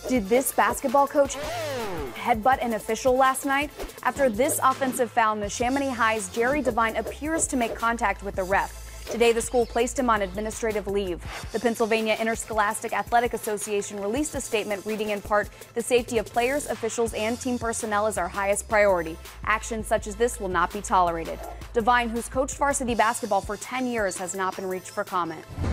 Did this basketball coach headbutt an official last night? After this offensive foul, Neshaminy High's Jerry Devine appears to make contact with the ref. Today, the school placed him on administrative leave. The Pennsylvania Interscholastic Athletic Association released a statement reading in part, "The safety of players, officials, and team personnel is our highest priority. Actions such as this will not be tolerated." Devine, who's coached varsity basketball for 10 years, has not been reached for comment.